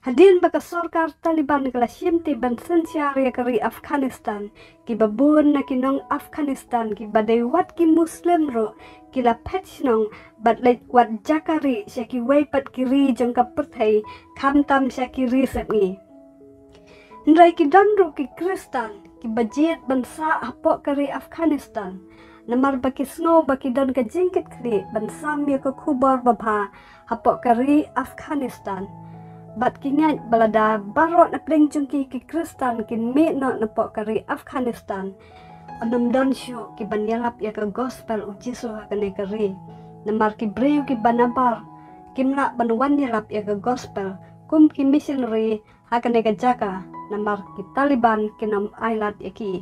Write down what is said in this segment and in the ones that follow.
Hadin baka sorkar Taliban kala shimti ban sensyari kari Afghanistan ki babun na kinong Afghanistan ki badai wat ki Muslim ro kila petchnong bat leit wat jakari syaki weipat kiri jong kaperthai kamtam syaki risepni. Ndrai ki donru ki Kristan ki bajiet bansa hapok kari Afghanistan namar baki snow baki don ka jingkit kri bansam ya ka kubar babha hapok kari Afghanistan. Bat kingat balada barot na pling jungki ki Kristan kin me no na pok kari Afghanistan. Anam don syu ki banyalap ya ka gospel u Jisu hakane kari. Namar ki breu ki banabar kimla banwan yalap ya ka gospel kum ki missionary hakane ka jaka namar ki Taliban kinam ailat yaki.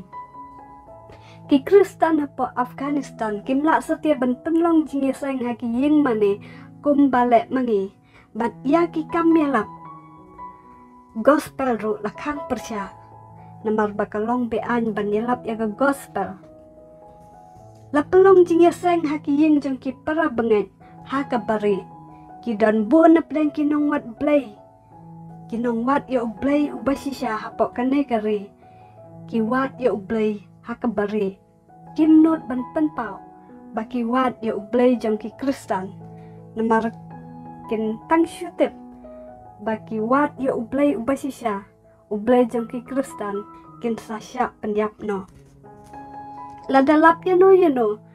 Ki Kristan hapo Afghanistan kimla setia ban penlong jingeseng haki yin mane kum balek mangi. Bat ya ki kam yalap gospel ru lakang persya namar bakalong bean banyelap ya ke gospel lapelong jingeseng haki yin jong ki para benget haka bari ki don buon na pleng kinong wat blay kinong wat ya ublay ubasisya hapok kane kari ki wat ya ublay haka bari kim not ban penpau baki wat ya ublay jong ki Kristan namar kin tang syutip baki wat ya ublay ubasisya ublay jong ki Kristan kin sasya penyap no ladalap ya no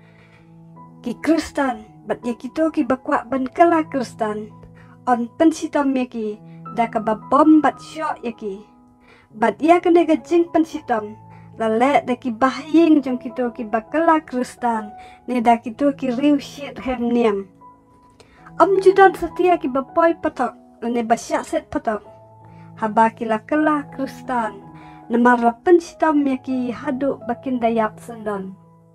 ki Kristan bat ya kito ki bakwa ban kala Kristan on pensitom ya ki da ka babom bat syok ya ki bat ya kene ga jing pensitom lale da ki bahying jong kito ki bakala Kristan ne da kito ki riu shit hem niam judan setia ki bapoy patok ne basyak set patok haba kila kala Kristan namar pensitom ya ki haduk bakin dayap sendon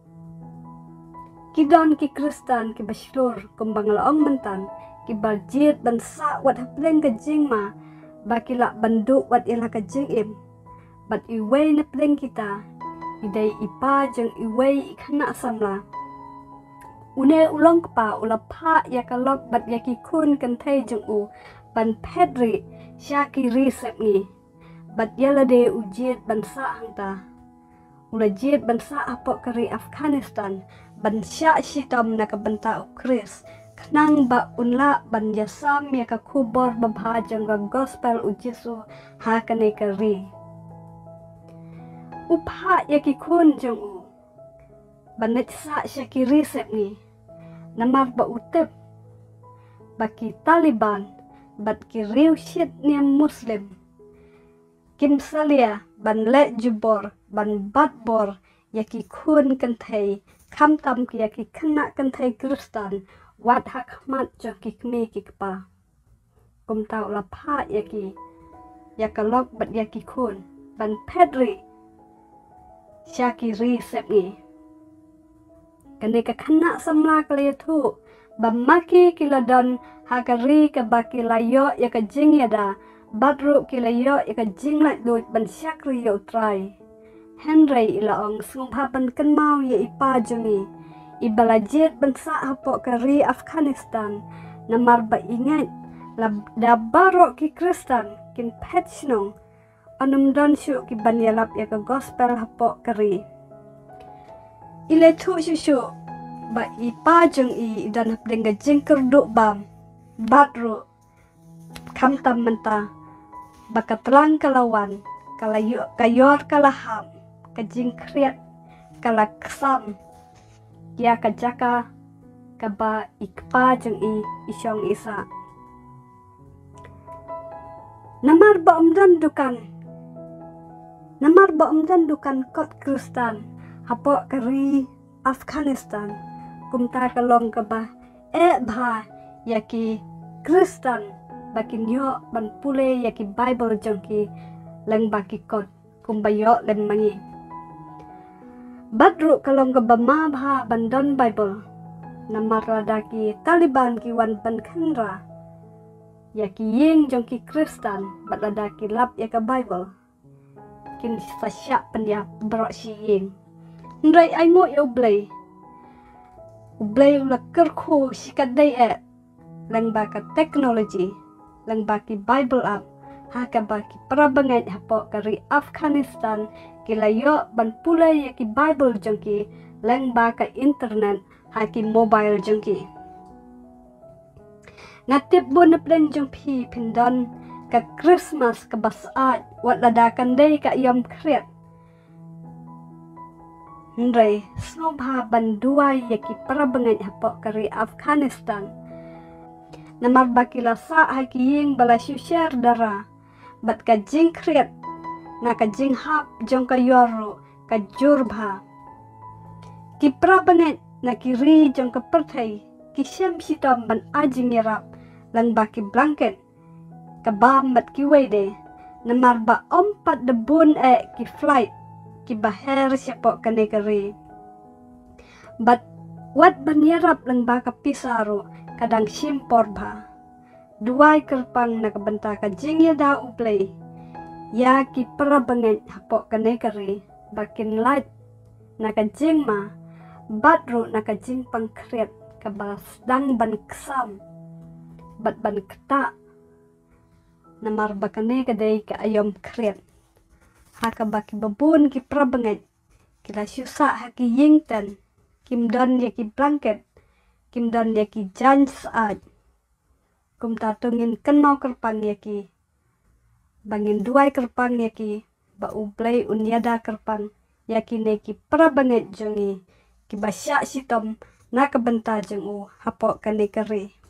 kidon ki Kristan ki basyur kumbang laong mentan ki baljiet bansa wat hapleng ke jingma bakila banduk wat ila ke jingim bat iway na pleng kita idai ipa jeng iway ikana samla une ulong kpa ulapa ya kalok bat ya ki kun kentai jeng u ban pedri syaki risep ni bat yala de ujiet bansa hangta ula jiet bansa apok kari Afghanistan ban syak shitom na kabenta ukris kenang ba unla ban yasam ya ka kubor babha jeng ka gospel u Jisu hakane kari upha ya ki kun jeng u banet sa syaki risep ni namar ba utep baki Taliban bat ki riu shit niam Muslim kim salia ban le jubor ban batbor yaki kun kentai kam tam ki yaki kena kentai Kristan wat hakmat jo ki kme ki kpa kum tau la pha yaki yakalok bat yaki kun ban pedri syaki risep ni kene ka kena samla kale tu bamaki kiladon hakari ka baki layo ya ka jing yada badru kilayo ya ka jing la lut ban syakri U Trai Henry ilaong sungpa ban kenmau ya ipa jungi ibala Jied bansa hapok kari Afghanistan namar ba ingat da barok ki Kristan kin petchnong anum don syuk ki banyalap ya ka gospel hapok kari ile tu syuk ba ipa jung i dan hapdeng ga jingker duk bam badru kamtam menta baka telang kalawan kayor kalaham kajingkriat kala ksam ya kajaka kaba ikpa jung i isyong isa namar ba omdan dukan kot Kristan hapok kari Afghanistan kumta kalong kaba bha yaki Kristan bakin yo ban pule yaki Bible jongki lang baki kot kumbayo lem mangi badru kalong kaba ma bha bandon Bible namar ladaki Taliban ki wan ban khandra yaki ying jongki Kristan bat ladaki lap yaka Bible kin fasya pendia berok si ying ndrai ai ngo yo blay la kerko sikadai lang baka teknologi lang baki Bible app haka baki prabangai hapo kari Afghanistan kilayo ban pulai yaki Bible jongki leng baka internet haki mobile jongki ngatip bon plan jong pi pindon ka Christmas ka basat wat ladakan day ka yom kriat Ndre snobha ban Duwai yaki prabangai hapo kari Afghanistan namar bakila sa haki ying bala share dara bat ka jing kriat na ka jing hap jong ka yoro ka jurbha ki prabangai na kiri jong ka perthai ki shitom ban ajing yarap lang baki blanket ka bam bat ki wede namar ba ompat de bun ki flight ki baher siapo ka negeri bat wat ban yarap lang baka pisaro kadang simpor ba Duwai kerpang na kabanta ka jing ya da uplay ya ki prabangai hapo ka negeri bakin light na ka jing ma batro na ka jing pangkret ka bas dang ban ksam bat ban kta namar bakane ka day ka ayom kret haka baki babun ki prabangai kila syusa haki yingtan kim don ya ki blanket kim don ya ki jans ad kum tatungin kenau kerpang ya ki bangin Duwai kerpang ya ki ba uplay unyada kerpang ya ki ne ki prabangai jongi ki basya shitom na kabenta jong hapo ka negeri